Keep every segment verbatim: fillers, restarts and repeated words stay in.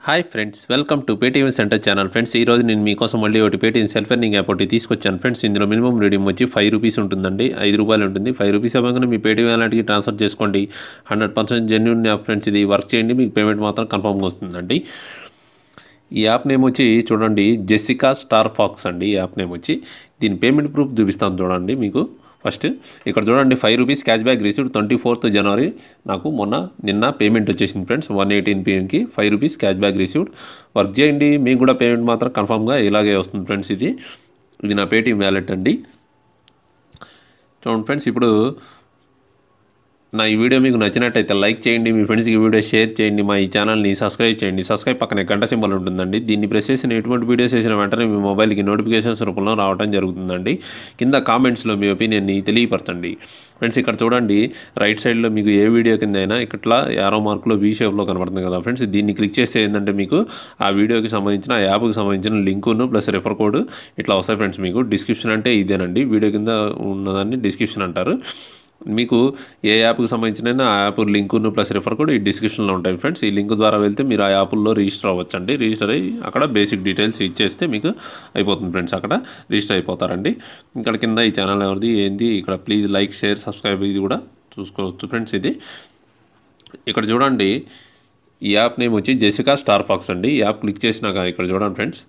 Hi friends, welcome to Paytm centre channel. Friends, ఈ రోజు నేను మీకోసం మళ్ళీ ఒకటి పేటీఎం సెల్ఫ్ ఎర్నింగ్ యాప్ ఒకటి తీసుకొచ్చాను. ఫ్రెండ్స్, ఇందులో మినిమం రీడింగ్ వచ్చి ఫైవ్ రూపీస్ ఉంటుందండి. ఐదు రూపాయలు ఉంటుంది. ఫైవ్ రూపీస్ అవ్వగానే మీ పేటీఎం అలాంటికి ట్రాన్స్ఫర్ చేసుకోండి. Hundred percent genuine app friends. ఇది వర్క్ చేయండి, మీకు పేమెంట్ మాత్రం కన్ఫర్మ్గా వస్తుందండి. ఈ యాప్ నేమ్ వచ్చి చూడండి, జెసికా స్టార్ ఫాక్స్ అండి. ఈ యాప్ నేమ్ వచ్చి దీని పేమెంట్ ప్రూఫ్ చూపిస్తాను చూడండి మీకు. ఫస్ట్ ఇక్కడ చూడండి, five rupees cash back received twenty fourth January. నాకు మొన్న నిన్న పేమెంట్ వచ్చేసింది ఫ్రెండ్స్. వన్ ఎయిటీన్ పిఎంకి five rupees cash back received. Work చేయండి, మీకు కూడా పేమెంట్ మాత్రం కన్ఫామ్గా ఇలాగే వస్తుంది ఫ్రెండ్స్. ఇది ఇది నా పేటీఎం వ్యాలెట్ అండి. చూడండి ఫ్రెండ్స్, ఇప్పుడు నా ఈ వీడియో మీకు నచ్చినట్టయితే లైక్ చేయండి, మీ ఫ్రెండ్స్కి ఈ వీడియో షేర్ చేయండి, మా ఈ ఛానల్ని సబ్స్క్రైబ్ చేయండి. సబ్స్క్రైబ్ పక్కనే గంట సింబల్ ఉంటుందండి. దీన్ని ప్రెస్ చేసిన ఎటువంటి వీడియోస్ చేసిన వెంటనే మీ మొబైల్కి నోటిఫికేషన్స్ రూపంలో రావడం జరుగుతుందండి. కింద కామెంట్స్లో మీ ఒపీనియన్ని తెలియపరచండి. ఫ్రెండ్స్, ఇక్కడ చూడండి, రైట్ సైడ్లో మీకు ఏ వీడియో కింద అయినా ఇట్లా యారో మార్కులో వీ షేప్లో కనబడుతుంది కదా ఫ్రెండ్స్. దీన్ని క్లిక్ చేస్తే ఏంటంటే మీకు ఆ వీడియోకి సంబంధించిన ఆ యాప్కి సంబంధించిన లింకును ప్లస్ రెఫర్ కోడ్ ఇట్లా వస్తాయి ఫ్రెండ్స్. మీకు డిస్క్రిప్షన్ అంటే ఇదేనండి, వీడియో కింద ఉన్నదాన్ని డిస్క్రిప్షన్ అంటారు. మీకు ఏ యాప్కి సంబంధించిన ఆ యాప్ లింకును ప్లస్ రెఫర్ కూడా ఈ డిస్క్రిప్షన్లో ఉంటాయి ఫ్రెండ్స్. ఈ లింక్ ద్వారా వెళ్తే మీరు ఆ యాప్లో రిజిస్టర్ అవ్వచ్చండి. రిజిస్టర్ అయ్యి అక్కడ బేసిక్ డీటెయిల్స్ ఇచ్చేస్తే మీకు అయిపోతుంది ఫ్రెండ్స్. అక్కడ రిజిస్టర్ అయిపోతారండి. ఇక్కడ కింద ఈ ఛానల్ ఎవరిది ఏంది, ఇక్కడ ప్లీజ్ లైక్ షేర్ సబ్స్క్రైబ్ ఇది కూడా చూసుకోవచ్చు ఫ్రెండ్స్. ఇది ఇక్కడ చూడండి, ఈ యాప్ నేమ్ వచ్చి జెసికా స్టార్ ఫాక్స్ అండి. ఈ యాప్ క్లిక్ చేసినాక ఇక్కడ చూడండి ఫ్రెండ్స్,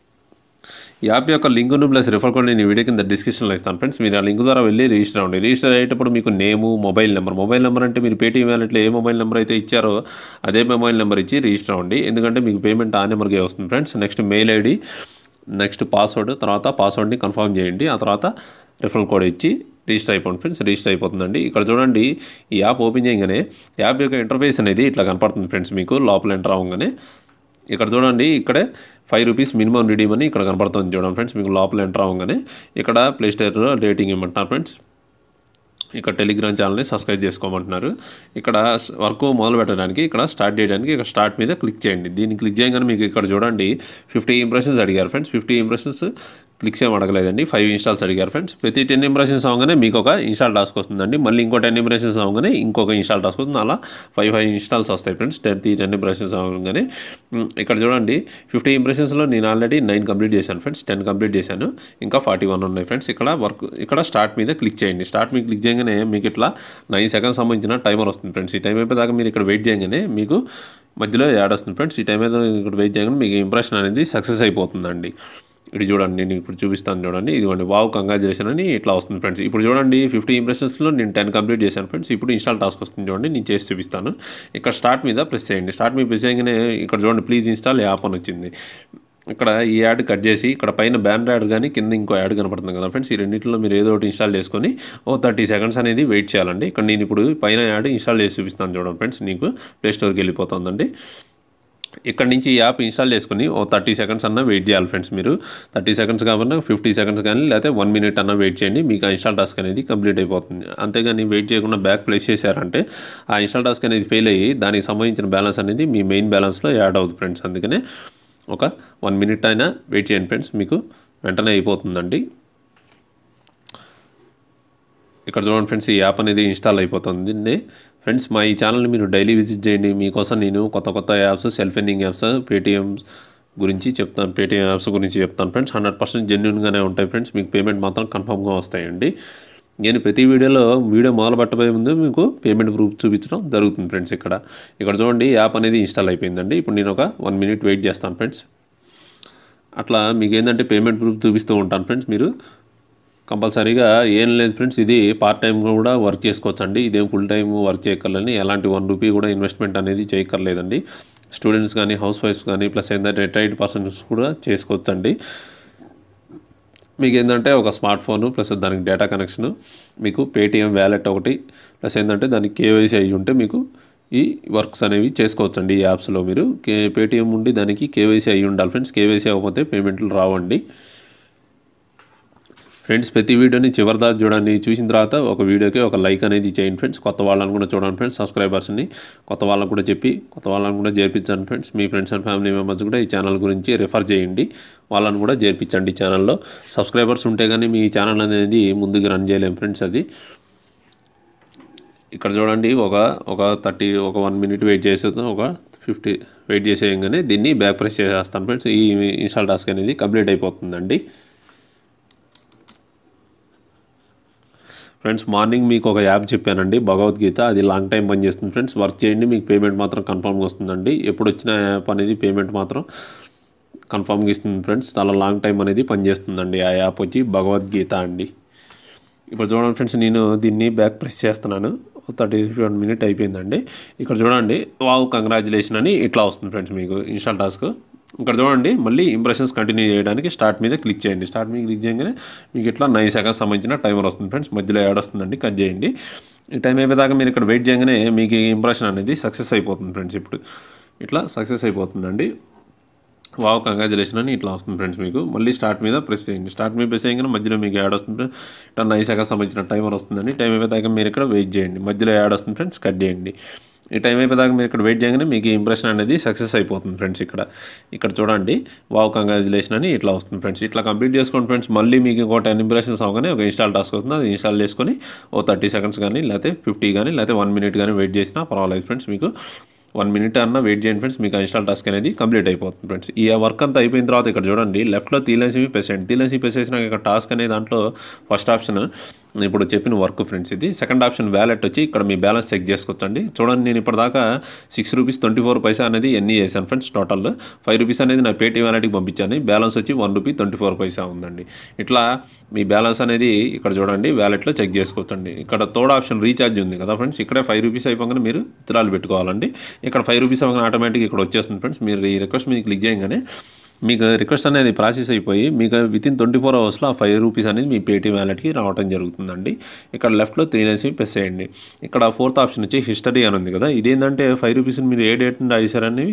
ఈ యాప్ యొక్క లింకును ప్లస్ రిఫర్ కోడ్ నేను వీడియో కింద డిస్క్రిప్షన్లో ఇస్తాను ఫ్రెండ్స్. మీరు ఆ లింక్ ద్వారా వెళ్ళి రిజిస్టర్ అవ్వండి. రిజిస్టర్ అయ్యేటప్పుడు మీకు name, mobile number mobile number అంటే మీరు పేటీఎం వ్యాలెట్లో ఏ మొబైల్ నెంబర్ అయితే ఇచ్చారో అదే మొబైల్ నెంబర్ ఇచ్చి రిజిస్టర్ అవ్వండి. ఎందుకంటే మీకు పేమెంట్ ఆ నెంబర్కే వస్తుంది friends. Next mail ID, next password, తర్వాత పాస్వర్డ్ని కన్ఫర్మ్ చేయండి. ఆ తర్వాత రిఫరల్ కోడ్ ఇచ్చి రిజిస్టర్ అయిపోండి ఫ్రెండ్స్. రిజిస్టర్ అయిపోతుందండి. ఇక్కడ చూడండి, ఈ యాప్ ఓపెన్ చేయగానే యాప్ యొక్క ఇంటర్ఫేస్ అనేది ఇట్లా కనపడుతుంది ఫ్రెండ్స్. మీకు లోపల ఎంటర్ అవ్వగానే ఇక్కడ చూడండి, ఇక్కడే ఫైవ్ రూపీస్ మినిమం రిడీమ్ అని ఇక్కడ కనపడుతుంది చూడండి ఫ్రెండ్స్. మీకు లోపల ఎంటర్ అవ్వగానే ఇక్కడ ప్లే స్టోర్లో రేటింగ్ ఇవ్వమంటున్నారు ఫ్రెండ్స్. ఇక్కడ టెలిగ్రామ్ ఛానల్ని సబ్స్క్రైబ్ చేసుకోమంటున్నారు. ఇక్కడ వర్క్ మొదలు పెట్టడానికి ఇక్కడ స్టార్ట్ చేయడానికి ఇక్కడ స్టార్ట్ మీద క్లిక్ చేయండి. దీన్ని క్లిక్ చేయగానే మీకు ఇక్కడ చూడండి ఫిఫ్టీ ఇంప్రెషన్స్ అడిగారు ఫ్రెండ్స్. ఫిఫ్టీ ఇంప్రెషన్స్ క్లిక్స్ ఏం అడగలేదండి, ఫైవ్ ఇన్స్టాల్స్ అడిగారు ఫ్రెండ్స్. ప్రతి టెన్ ఇంప్రెషన్స్ అవగానే మీకు ఒక ఇన్స్టాల్ టాస్క్ వస్తుందండి. మళ్ళీ ఇంకో టెన్ ఇంప్రెషన్స్ అవగానే ఇంకొక ఇన్స్టాల్ టాస్క్ వస్తుంది. అలా ఫైవ్ ఫైవ్ ఇన్స్టాల్స్ వస్తాయి ఫ్రెండ్స్. టెన్ టెన్ ఇంప్రెషన్స్ అవగానే ఇక్కడ చూడండి, ఫిఫ్టీ ఇంప్రెషన్స్లో నేను ఆల్రెడీ నైన్ కంప్లీట్ చేశాను ఫ్రెండ్స్. టెన్ కంప్లీట్ చేశాను, ఇంకా ఫార్టీ వన్ ఉన్నాయి ఫ్రెండ్స్. ఇక్కడ వర్క్ ఇక్కడ స్టార్ట్ మీద క్లిక్ చేయండి. స్టార్ట్ మీద క్లిక్ చేయగానే మీకు ఇట్లా నైన్ సెకండ్స్ సంబంధించిన టైమర్ వస్తుంది ఫ్రెండ్స్. ఈ టైం అయిపోయేదాకా మీరు ఇక్కడ వెయిట్ చేయగానే మీకు మధ్యలో యాడ్ వస్తుంది ఫ్రెండ్స్. ఈ టైం అయితే ఇక్కడ వెయిట్ చేయగానే మీకు ఇంప్రెషన్ అనేది సక్సెస్ అయిపోతుందండి. ఇది చూడండి, నేను ఇప్పుడు చూపిస్తాను చూడండి. ఇదిగోండి, వావ్ కంగ్రాచులేషన్ అని ఇట్లా వస్తుంది ఫ్రెండ్స్. ఇప్పుడు చూడండి, ఫిఫ్టీ ఇంప్రెషన్స్లో నేను టెన్ కంప్లీట్ చేశాను ఫ్రెండ్స్. ఇప్పుడు ఇన్స్టాల్ టాస్క్ వస్తుంది చూడండి, నేను చేసి చూపిస్తాను. ఇక్కడ స్టార్ట్ మీద ప్రెస్ చేయండి. స్టార్ట్ మీద ప్రెస్ చేయగానే ఇక్కడ చూడండి, ప్లీజ్ ఇన్స్టాల్ యాప్ అని వచ్చింది. ఇక్కడ ఈ యాడ్ కట్ చేసి ఇక్కడ పైన బ్యానర్ యాడ్ కానీ కింద ఇంకో యాడ్ కనపడుతుంది కదా ఫ్రెండ్స్. ఈ రెండింటిలో మీరు ఏదో ఒకటి ఇన్స్టాల్ చేసుకొని ఓ థర్టీ సెకండ్స్ అనేది వెయిట్ చేయాలండి. ఇక్కడ నేను ఇప్పుడు పైన యాడ్ ఇన్స్టాల్ చేసి చూపిస్తాను చూడండి ఫ్రెండ్స్. నీకు ప్లే స్టోర్కి వెళ్ళిపోతుందండి. ఇక్కడ నుంచి ఈ యాప్ ఇన్స్టాల్ చేసుకుని ఓ థర్టీ సెకండ్స్ అన్న వెయిట్ చేయాలి ఫ్రెండ్స్. మీరు థర్టీ సెకండ్స్ కాకుండా ఫిఫ్టీ సెకండ్స్ కానీ లేకపోతే వన్ మినిట్ అన్న వెయిట్ చేయండి. మీకు ఆ ఇన్స్టాల్ టాస్క్ అనేది కంప్లీట్ అయిపోతుంది. అంతేగాని వెయిట్ చేయకుండా బ్యాక్ ప్లేస్ చేశారంటే ఆ ఇన్స్టాల్ టాస్క్ అనేది ఫెయిల్ అయ్యి దానికి సంబంధించిన బ్యాలెన్స్ అనేది మీ మెయిన్ బ్యాలెన్స్లో యాడ్ అవుతుంది ఫ్రెండ్స్. అందుకనే ఒక వన్ మినిట్ అయినా వెయిట్ చేయండి ఫ్రెండ్స్, మీకు వెంటనే అయిపోతుందండి. ఇక్కడ చూడండి ఫ్రెండ్స్, ఈ యాప్ అనేది ఇన్స్టాల్ అయిపోతుంది ఫ్రెండ్స్. మా ఈ ఛానల్ని మీరు డైలీ విజిట్ చేయండి. మీకోసం నేను కొత్త కొత్త apps, self earning apps, Paytm గురించి చెప్తాను పేటీఎం యాప్స్ గురించి చెప్తాను ఫ్రెండ్స్. హండ్రెడ్ పర్సెంట్ జెన్యూన్గానే ఉంటాయి ఫ్రెండ్స్. మీకు పేమెంట్ మాత్రం కన్ఫర్మ్గా వస్తాయండి. నేను ప్రతి వీడియోలో వీడియో మొదలు పెట్టబోయే ముందు మీకు పేమెంట్ ప్రూఫ్ చూపించడం జరుగుతుంది ఫ్రెండ్స్. ఇక్కడ ఇక్కడ చూడండి, యాప్ అనేది ఇన్స్టాల్ అయిపోయిందండి. ఇప్పుడు నేను ఒక వన్ మినిట్ వెయిట్ చేస్తాను ఫ్రెండ్స్. అట్లా మీకు ఏంటంటే పేమెంట్ ప్రూఫ్ చూపిస్తూ ఉంటాను ఫ్రెండ్స్. మీరు కంపల్సరీగా ఏం లేదు ఫ్రెండ్స్, ఇది పార్ట్ టైం కూడా వర్క్ చేసుకోవచ్చు అండి. ఇదేం ఫుల్ టైం వర్క్ చేయక్కర్లేని, ఎలాంటి వన్ రూపీ కూడా ఇన్వెస్ట్మెంట్ అనేది చేయక్కర్లేదండి. స్టూడెంట్స్ కానీ, హౌస్ వైఫ్స్ కానీ, ప్లస్ ఏంటంటే రిటైర్డ్ పర్సన్స్ కూడా చేసుకోవచ్చు అండి. మీకు ఏంటంటే ఒక స్మార్ట్ ఫోను ప్లస్ దానికి డేటా కనెక్షను, మీకు పేటీఎం వ్యాలెట్ ఒకటి, ప్లస్ ఏంటంటే దానికి కేవైసీ అయ్యి ఉంటే మీకు ఈ వర్క్స్ అనేవి చేసుకోవచ్చండి. ఈ యాప్స్లో మీరు కే పేటీఎం ఉండి దానికి కేవైసీ అయ్యి ఉండాలి ఫ్రెండ్స్. కేవైసీ అవ్వకపోతే పేమెంట్లు రావండి ఫ్రెండ్స్. ప్రతి వీడియోని చివరి దాకా చూడండి. చూసిన తర్వాత ఒక వీడియోకి ఒక లైక్ అనేది చేయండి ఫ్రెండ్స్. కొత్త వాళ్ళని కూడా చూడండి ఫ్రెండ్స్. సబ్స్క్రైబర్స్ని కొత్త వాళ్ళని కూడా చెప్పి కొత్త వాళ్ళని కూడా చేర్పించండి ఫ్రెండ్స్. మీ ఫ్రెండ్స్ అండ్ ఫ్యామిలీ మెంబర్స్ కూడా ఈ ఛానల్ గురించి రిఫర్ చేయండి. వాళ్ళని కూడా చేర్పించండి ఈ ఛానల్లో. సబ్స్క్రైబర్స్ ఉంటే కానీ మీ ఛానల్ అనేది ముందుకు రన్ చేయలేము ఫ్రెండ్స్. అది ఇక్కడ చూడండి, ఒక ఒక థర్టీ ఒక వన్ మినిట్ వెయిట్ చేసేది, ఒక ఫిఫ్టీ వెయిట్ చేసేయంగానే దీన్ని బ్యాక్ ప్రెస్ చేసేస్తాను ఫ్రెండ్స్. ఈ ఇన్స్టాల్ టాస్క్ అనేది కంప్లీట్ అయిపోతుందండి. ఫ్రెండ్స్ మార్నింగ్ మీకు ఒక యాప్ చెప్పానండి, భగవద్గీత. అది లాంగ్ టైం పనిచేస్తుంది ఫ్రెండ్స్. వర్క్ చేయండి, మీకు పేమెంట్ మాత్రం కన్ఫామ్గా వస్తుందండి. ఎప్పుడు వచ్చిన యాప్ అనేది పేమెంట్ మాత్రం కన్ఫామ్గా ఇస్తుంది ఫ్రెండ్స్. చాలా లాంగ్ టైం అనేది పనిచేస్తుందండి. ఆ యాప్ వచ్చి భగవద్గీత అండి. ఇప్పుడు చూడండి ఫ్రెండ్స్, నేను దీన్ని బ్యాక్ ప్రెస్ చేస్తున్నాను. థర్టీ వన్ మినిట్ అయిపోయిందండి. ఇక్కడ చూడండి, వావ్ కంగ్రాచులేషన్ అని ఇట్లా వస్తుంది ఫ్రెండ్స్ మీకు ఇన్స్టాల్ టాస్క్. ఇక్కడ చూడండి, మళ్ళీ ఇంప్రెషన్స్ కంటిన్యూ చేయడానికి స్టార్ట్ మీద క్లిక్ చేయండి. స్టార్ట్ మీద క్లిక్ చేయగానే మీకు ఇట్లా నైన్ సెకండ్స్ సంబంధించిన టైమర్ వస్తుంది ఫ్రెండ్స్. మధ్యలో యాడ్ వస్తుందండి, కట్ చేయండి. ఈ టైం అయిపోయేదాకా మీరు ఇక్కడ వెయిట్ చేయగానే మీకు ఈ ఇంప్రెషన్ అనేది సక్సెస్ అయిపోతుంది ఫ్రెండ్స్. ఇప్పుడు ఇట్లా సక్సెస్ అయిపోతుందండి. వావ్ కంగ్రాచులేషన్ అని ఇట్లా వస్తుంది ఫ్రెండ్స్ మీకు. మళ్ళీ స్టార్ట్ మీద ప్రెస్ చేయండి. స్టార్ట్ మీద ప్రెస్ చేయగానే మధ్యలో మీకు యాడ్ వస్తుంది. ఇట్లా నైన్ సెకండ్స్ సంబంధించిన టైమర్ వస్తుందండి. టైం అయిపోయేదాకా మీరు ఇక్కడ వెయిట్ చేయండి. మధ్యలో యాడ్ వస్తుంది ఫ్రెండ్స్, కట్ చేయండి. ఈ టైం అయిపోయేదాకా మీరు ఇక్కడ వెయిట్ చేయగానే మీకు ఇంప్రెషన్ అనేది సక్సెస్ అయిపోతుంది ఫ్రెండ్స్. ఇక్కడ ఇక్కడ చూడండి, వావ్ కంగ్రాచులేషన్ అని ఇట్లా వస్తుంది ఫ్రెండ్స్. ఇట్లా కంప్లీట్ చేసుకోండి ఫ్రెండ్స్. మళ్ళీ మీకు ఇంకో టెన్ ఇంప్రెషన్స్ అవగానే ఒక ఇన్స్టాల్ టాస్క్ వస్తుంది. అది ఇన్స్టాల్ చేసుకొని ఓ థర్టీ సెకండ్స్ కానీ లేకపోతే ఫిఫ్టీ కానీ లేకపోతే వన్ మినిట్ కానీ వెయిట్ చేసినా పర్వాలేదు ఫ్రెండ్స్. మీకు వన్ మినిట్ అన్న వెయిట్ చేయండి ఫ్రెండ్స్, మీకు ఇన్స్టాల్ టాస్క్ అనేది కంప్లీట్ అయిపోతుంది ఫ్రెండ్స్. ఈ వర్క్ అంతా అయిపోయిన తర్వాత ఇక్కడ చూడండి, లెఫ్ట్లో తీలెన్సీ ప్రెస్ చేయండి. తీలెన్సీ ప్రెస్ చేసినాక ఇక్కడ టాస్క్ అనే దాంట్లో ఫస్ట్ ఆప్షన్ ఇప్పుడు చెప్పిన వర్క్ ఫ్రెండ్స్ ఇది. సెకండ్ ఆప్షన్ వ్యాలెట్ వచ్చి ఇక్కడ మీ బ్యాలెన్స్ చెక్ చేసుకోవచ్చండి. చూడండి, నేను ఇప్పటిదాకా six rupees twenty four paisa అనేది ఎన్ని చేశాను ఫ్రెండ్స్. టోటల్ ఫైవ్ రూపీస్ అనేది నా పేటీఎం వ్యాలెట్కి పంపించాను. బ్యాలెన్స్ వచ్చి one rupee twenty four paisa ఉందండి. ఇట్లా మీ బ్యాలెన్స్ అనేది ఇక్కడ చూడండి వ్యాలెట్లో చెక్ చేసుకోవచ్చండి. ఇక్కడ థర్డ్ ఆప్షన్ రీఛార్జ్ ఉంది కదా ఫ్రెండ్స్. ఇక్కడే ఫైవ్ రూపీస్ అయిపోగానే మీరు విత్డ్రాలు పెట్టుకోవాలండి. ఇక్కడ ఫైవ్ రూపీస్ అవగానే ఆటోమేటిక్ ఇక్కడ వచ్చేస్తుంది ఫ్రెండ్స్. మీరు ఈ రిక్వెస్ట్ మీద క్లిక్ చేయగానే మీకు రిక్వెస్ట్ అనేది ప్రాసెస్ అయిపోయి మీకు వితిన్ ట్వంటీ ఫోర్ అవర్స్లో ఆ ఫైవ్ రూపీస్ అనేది మీ పేటీఎం వ్యాలెట్కి రావడం జరుగుతుందండి. ఇక్కడ లెఫ్ట్లో త్రీ నైన్సీ ప్రెస్ చేయండి. ఇక్కడ ఫోర్త్ ఆప్షన్ వచ్చి హిస్టరీ అని ఉంది కదా. ఇదేంటంటే ఫైవ్ రూపీస్ని మీరు ఏ డేట్ నుండి వేసారనేవి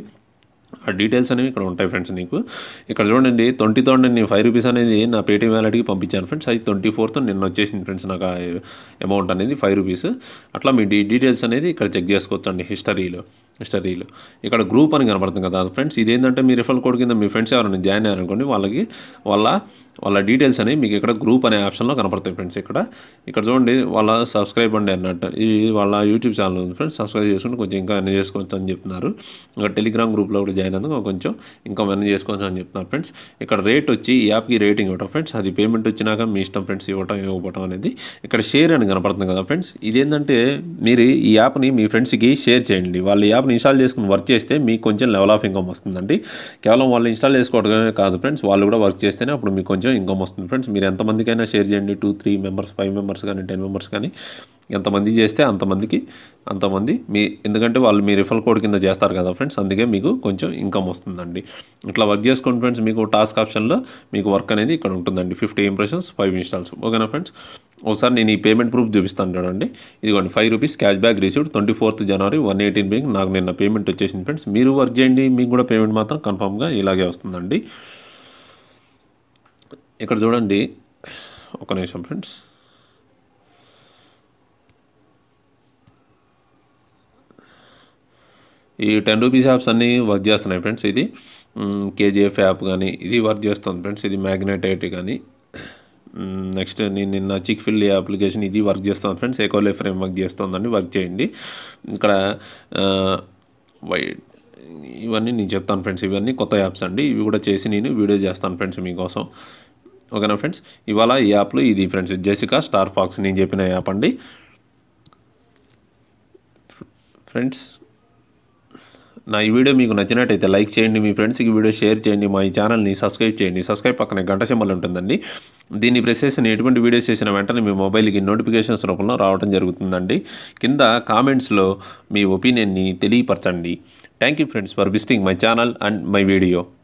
ఆ డీటెయిల్స్ అనేవి ఇక్కడ ఉంటాయి ఫ్రెండ్స్. నీకు ఇక్కడ చూడండి, ట్వంటీ థౌసండ్ నేను ఫైవ్ రూపీస్ అనేది నా పేటీఎం వ్యాలెట్కి పంపించాను ఫ్రెండ్స్. అది ట్వంటీ ఫోర్త్ నిన్న వచ్చేసింది ఫ్రెండ్స్ నాకు అమౌంట్ అనేది ఫైవ్ రూపీస్. అట్లా మీ డీ డీటెయిల్స్ అనేది ఇక్కడ చెక్ చేసుకోవచ్చండి హిస్టరీలో. హిస్టరీలో ఇక్కడ గ్రూప్ అని కనపడుతుంది కదా ఫ్రెండ్స్. ఇదేంటంటే మీ రిఫరల్ కోడ్ కింద మీ ఫ్రెండ్స్ ఎవరైనా జాయిన్ అయ్యారనుకోండి, వాళ్ళకి వాళ్ళ వాళ్ళ డీటెయిల్స్ అనేవి మీకు ఇక్కడ గ్రూప్ అనే ఆప్షన్లో కనపడతాయి ఫ్రెండ్స్. ఇక్కడ ఇక్కడ చూడండి, వాళ్ళ సబ్స్క్రైబ్ అండి అన్నట్టు ఇది వాళ్ళ యూట్యూబ్ ఛానల్ ఉంది ఫ్రెండ్స్. సబ్స్క్రైబ్ చేసుకుంటే కొంచెం ఇంకా అన్నీ చేసుకోవచ్చు అని చెప్తున్నారు. ఇంకా టెలిగ్రామ్ గ్రూప్లో కూడా జాయిన్ అందుకు కొంచెం ఇంకా అన్నీ చేసుకోవచ్చు అని చెప్తున్నారు ఫ్రెండ్స్. ఇక్కడ రేట్ వచ్చి ఈ యాప్కి రేటింగ్ ఇవ్వటం ఫ్రెండ్స్. అది పేమెంట్ వచ్చినాక మీ ఇష్టం ఫ్రెండ్స్, ఇవ్వటం ఇవ్వటం అనేది. ఇక్కడ షేర్ అని కనపడుతుంది కదా ఫ్రెండ్స్. ఇదేంటంటే మీరు ఈ యాప్ని మీ ఫ్రెండ్స్కి షేర్ చేయండి. వాళ్ళు ఈ యాప్ని ఇన్స్టాల్ చేసుకుని వర్క్ చేస్తే మీకు కొంచెం లెవెల్ ఆఫ్ ఇన్కమ్ వస్తుందండి. కేవలం వాళ్ళు ఇన్స్టాల్ చేసుకోవడమే కాదు ఫ్రెండ్స్, వాళ్ళు కూడా వర్క్ చేస్తేనే అప్పుడు మీకు కొంచెం ఇన్కమ్ వస్తుంది ఫ్రెండ్స్. మీరు ఎంతమందికైనా షేర్ చేయండి. Two three members five members కానీ టెన్ మెంబర్స్ కానీ ఎంతమంది చేస్తే అంతమందికి అంతమంది మీ ఎందుకంటే వాళ్ళు మీ రిఫరల్ కోడ్ కింద చేస్తారు కదా ఫ్రెండ్స్. అందుకే మీకు కొంచెం ఇన్కమ్ వస్తుందండి. ఇట్లా వర్క్ చేసుకోండి ఫ్రెండ్స్. మీకు టాస్క్ ఆప్షన్లో మీకు వర్క్ అనేది ఇక్కడ ఉంటుందండి. Fifty impressions five installs. ఓకేనా ఫ్రెండ్స్. ఒకసారి నేను ఈ పేమెంట్ ప్రూఫ్ చూపిస్తాను చూడండి. ఇదిగోండి, five rupees cash back received twenty fourth January one eighteen bank. నాకు నిన్న పేమెంట్ వచ్చేసింది ఫ్రెండ్స్. మీరు వర్క్ చేయండి, మీకు కూడా పేమెంట్ మాత్రం కన్ఫామ్గా ఇలాగే వస్తుందండి. ఇక్కడ చూడండి, ఒక నిమిషం ఫ్రెండ్స్. ఈ టెన్ రూపీస్ యాప్స్ అన్నీ వర్క్ చేస్తున్నాయి ఫ్రెండ్స్. ఇది కేజీఎఫ్ యాప్ కానీ ఇది వర్క్ చేస్తుంది ఫ్రెండ్స్. ఇది మ్యాగ్నెట్ ఐటీ కానీ నెక్స్ట్ నేను నిన్న చిక్ ఫిల్ అప్లికేషన్ ఇది వర్క్ చేస్తాను ఫ్రెండ్స్. ఎకోలే ఫ్రేమ్ వర్క్ చేస్తుందండి. వర్క్ చేయండి. ఇక్కడ వై ఇవన్నీ నేను చెప్తాను ఫ్రెండ్స్. ఇవన్నీ కొత్త యాప్స్ అండి. ఇవి కూడా చేసి నేను వీడియో చేస్తాను ఫ్రెండ్స్ మీకోసం. ఓకేనా ఫ్రెండ్స్. ఇవాళ ఈ యాప్లో ఇది ఫ్రెండ్స్ జెసికా స్టార్ ఫాక్స్ నేను చెప్పిన యాప్ అండి ఫ్రెండ్స్. నా ఈ వీడియో మీకు నచ్చినట్టయితే లైక్ చేయండి, మీ ఫ్రెండ్స్కి వీడియో షేర్ చేయండి, మా ఈ ఛానల్ని సబ్స్క్రైబ్ చేయండి. సబ్స్క్రైబ్ పక్కనే గంట సింబల్ ఉంటుందండి. దీన్ని ప్రెస్ చేసిన ఎటువంటి వీడియోస్ చేసిన వెంటనే మీ మొబైల్కి నోటిఫికేషన్స్ రూపంలో రావడం జరుగుతుందండి. కింద కామెంట్స్లో మీ ఒపీనియన్ని తెలియపరచండి. Thank you friends for visiting my channel and my video.